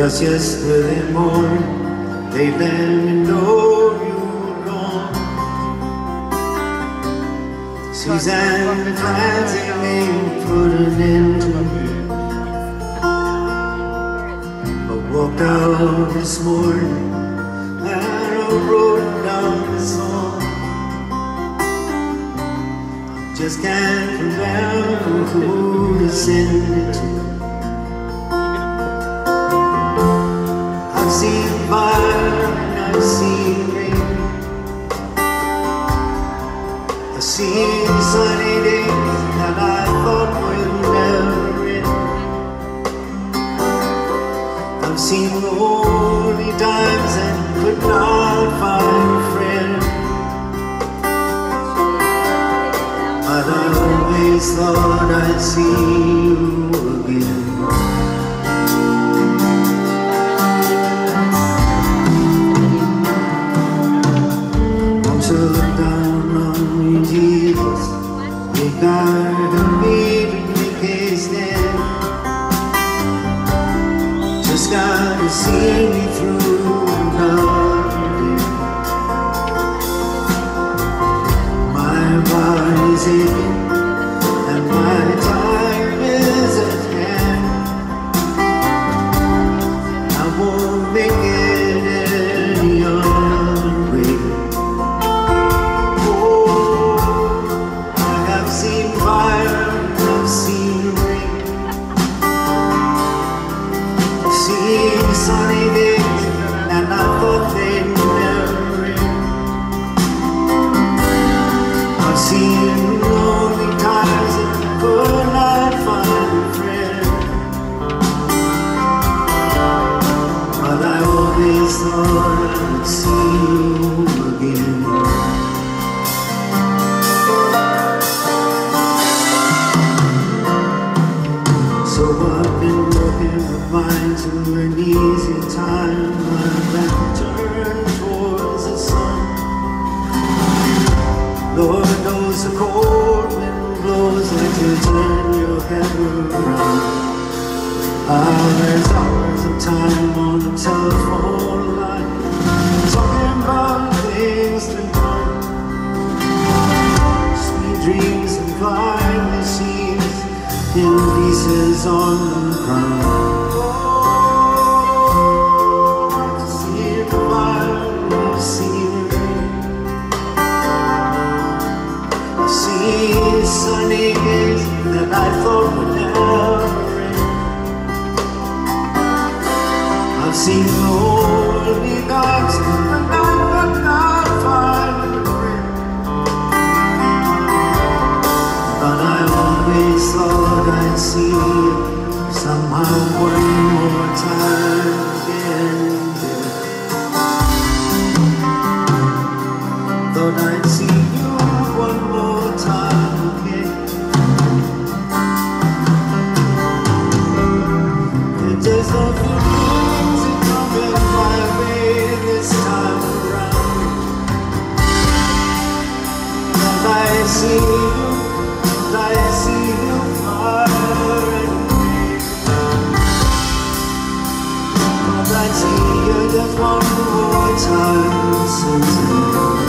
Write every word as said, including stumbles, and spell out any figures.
Just yesterday morning, they let me know you were gone. Suzanne Clancy put an end to me. I walked out this morning and I wrote down the song. Just can't remember who to send it to. I've seen fire and I've seen rain. I've seen sunny days that I thought would never end. I've seen lonely times and could not find a friend. But I always thought I'd see you again. Won't you look down on me, Jesus? You gotta be to make it stand. Just gotta see me through another day. My body's aching and my time is at hand. I won't make it any other way. Oh, I have seen fire and I've seen rain. I've seen sunny days and I thought they'd never end. I've seen lonely times and could not find a friend. But I always thought I would see you again. So I've been working my mind to an easy time. My back turned towards the sun. Lord knows the cold wind blows like to turn your head around. Ah, there's hours of time on the telephone line, talking about things to come. Sweet dreams and flying machines in pieces on the ground. Oh, I've seen fire, I've seen rain. I've seen sunny days that I thought would never end. I've seen lonely nights and I could not find a friend. But I always thought I'd see you somehow one more time again. Thought I'd see you one more time again. There's just a few things that come in my way this time around. And I see you, and I see you far away. But I see you just one more time since